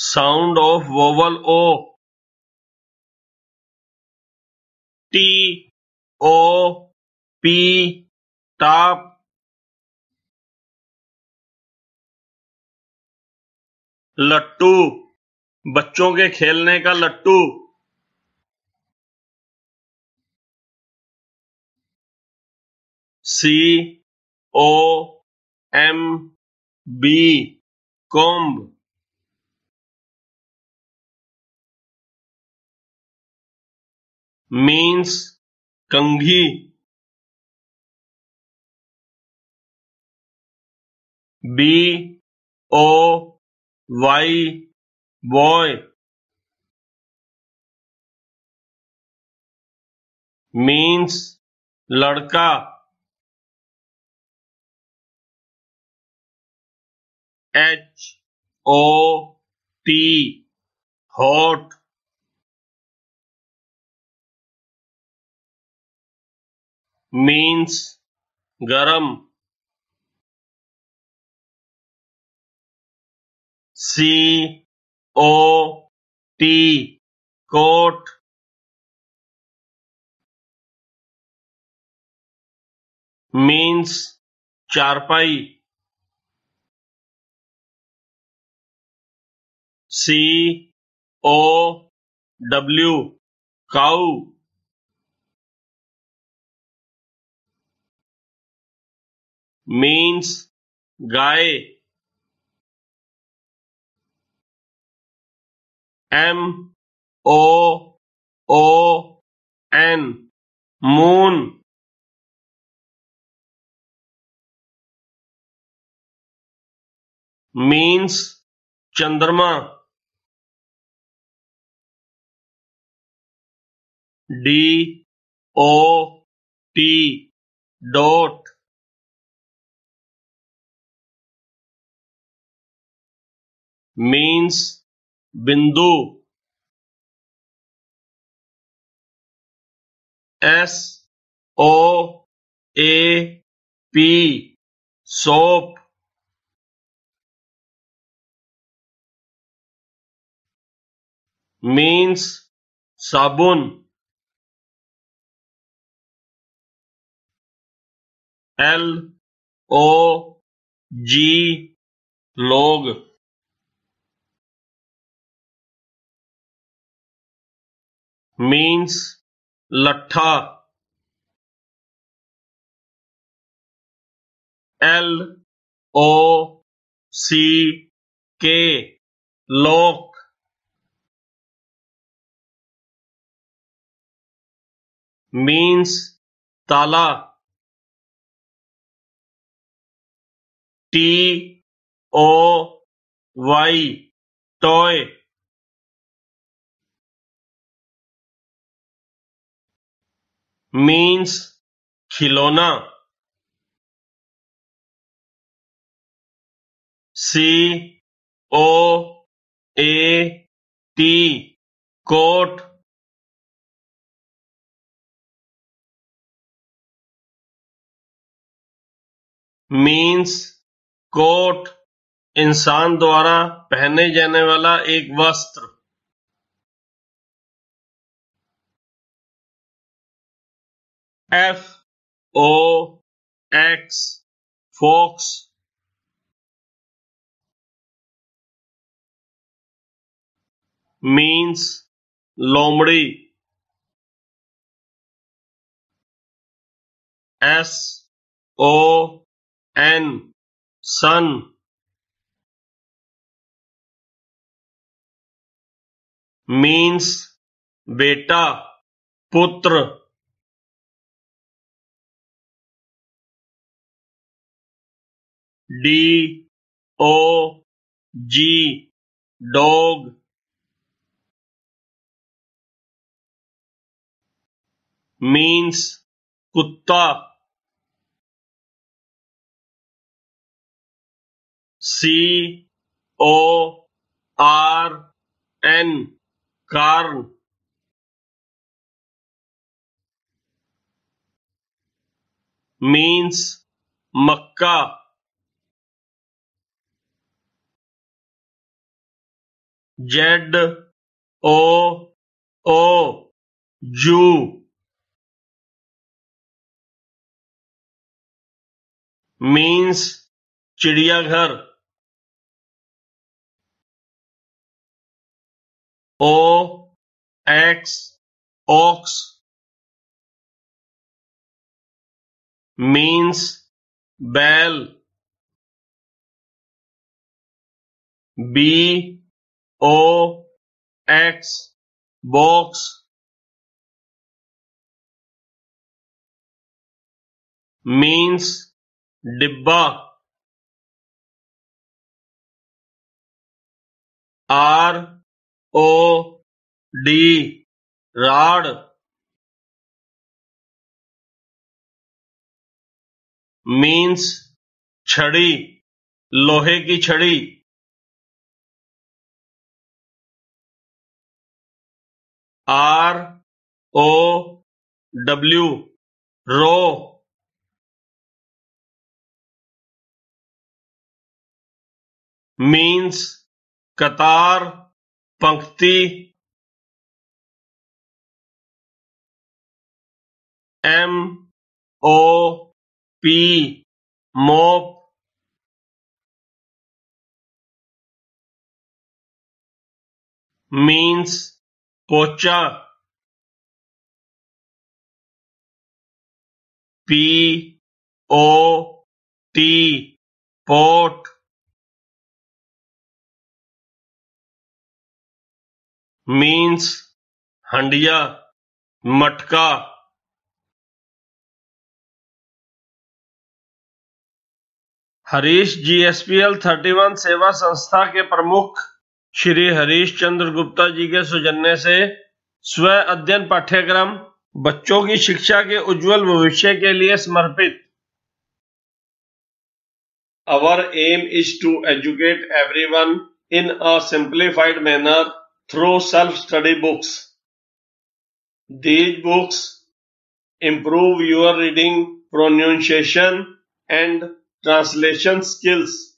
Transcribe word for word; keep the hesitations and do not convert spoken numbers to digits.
Sound of vowel O. T O P top. लट्टू, बच्चों के खेलने का लट्टू। C O M B comb. Means कंघी। B O Y boy. Means लड़का। H O T hot. Means गरम। C O T coat. Means चारपाई। C O W cow. Means गाय। M O O N moon. Means चंद्रमा। D O T dot. Means बिंदु। S O A P soap. Means साबुन। L O G log. Means लट्ठा। L O सी के lock. Means ताला। T O Y toy. Means खिलौना। C O A T coat. Means coat इंसान द्वारा पहने जाने वाला एक वस्त्र। F O X fox. Means लोमड़ी। S O N son. Means बेटा पुत्र। D O G dog. Means कुत्ता। C O R N corn. Means मक्का। Z O O Zoo means चिड़ियाघर. O X ox means bell. B O X box means डिब्बा. R O D rod means छड़ी, लोहे की छड़ी. R O W row means कतार, पंक्ति. M O P mop means पोचा. P O T pot means हंडिया, मटका. हरीश जीएसपीएल इकतीस सेवा संस्था के प्रमुख श्री हरीश चंद्र गुप्ता जी के सौजन्य से स्व अध्ययन पाठ्यक्रम बच्चों की शिक्षा के उज्जवल भविष्य के लिए समर्पित. Our aim is to educate everyone in a simplified manner through self-study books. These books improve your reading, pronunciation, and translation skills.